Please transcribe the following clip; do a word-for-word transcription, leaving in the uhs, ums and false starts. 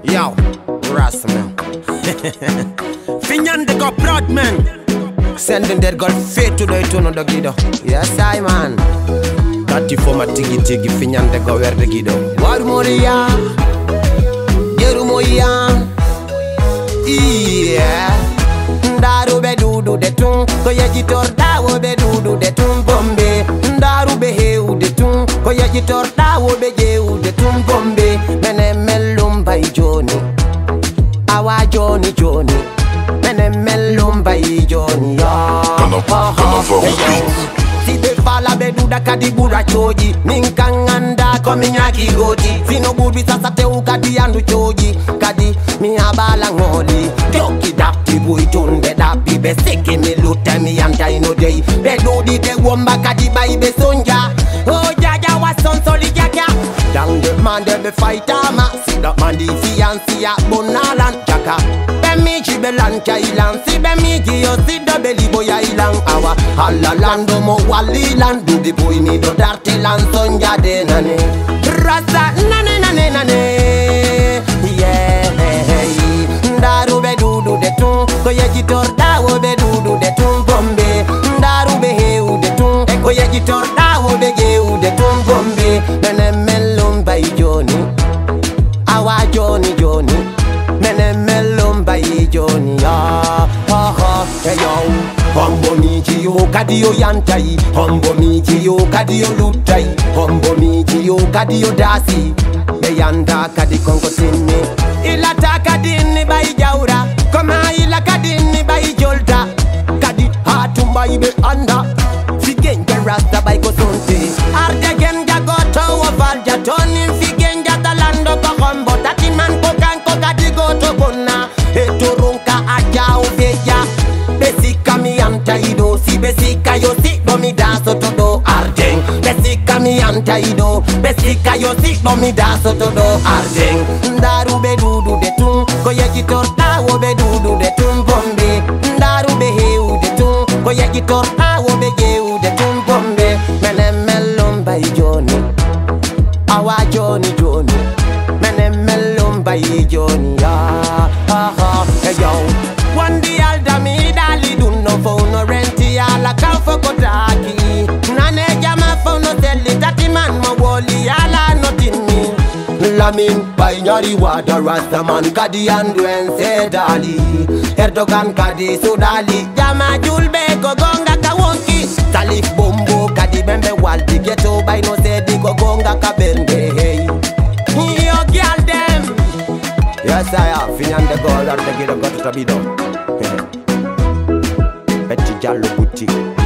Yo, Rassman. Finyan de go proud man. Sending that girl fate to the itono the gido. Yes, I man. Tati for my tigi tigi finyan de go where the gido. War moria, Jeru moya. Yeah. Ndaru be dudu de tun, ko yeji torda wo be dudu de tun bombe. Ndaru be heu de tun, ko yeji torda wo be jeu de tun bombe. Mene melum by Johnny, awa Johnny Johnny. Mene melum by Johnny. Come on, come on for Si te fala be duda kadi bura choji, ninkanganda komi nyaki goti. Sino budi sasa te ukadi andu choji, kadi mi abala ngoli. Toki dapti bui tunde dapi be seki mi luta mi anta ino day. Be dodi de womba kadi bai be sonja. Oh jaja was son soli jaja. Down the man de be fight ama, si that man di fiancé ya bonalan jaka. Be mi jibe lan kailan, si be mi yo si do beli boy ilang awa. Halalando mo wali land do the boy ni do darte lan sonja de nane. Rasa nane nane nane. Yeah. Ndaru be dudu de tun, ko yeji torda wo be dudu de tun bombe. Ndaru be heu de tun, ko yeji torda wo be jeu de tun bombe. Mene melum by Johnny, awa Johnny Johnny. Mene melum by Johnny. Ah ah ah, hey yo. Hombo mi jiyo kadiyo yantai, hombo mi jiyo kadiyo lutai, hombo mi jiyo kadiyo dasi. Be yanda kadi kongo tinni. Ila ta kadini bai jaura, koma ila kadini bai jolta. Kadi hatumba ibe anda, figenja rasta bai kosonte. Arde genja goto wa valja toni, figenja talando kohombo. Tati man kokanko kadi goto bona, eturunka aja ubeja. Besika mi anta ido, si besika yo si do mi da soto do arjeng. Besika mi anta ido, besika yo si do mi da soto do arjeng. Ndaru be dudu de tun, ko yeji torta wo be dudu de tun bombe. Ndaru be heu de tun, ko yeji torta wo be jeu de tun bombe. Mene melum by Johnny, awa Johnny Johnny. Mene melum by Johnny. Ah ah ah, hey yo. One day I'll dami dali dun no phone no renti ala kan fokotaki. Nane jama phone no teli tati man mo woli ala notin me. Lamin by nyari wada rasta man kadi andwen se dali. Erdogan kadi sudali jama julbe go gonga kawonki. Salif bombo kadi bembe walti geto by no se di go gonga kabende hey. Yo gyal dem. Yes I have finyan de gold and de gido got to be done. Petit Jallo boutique.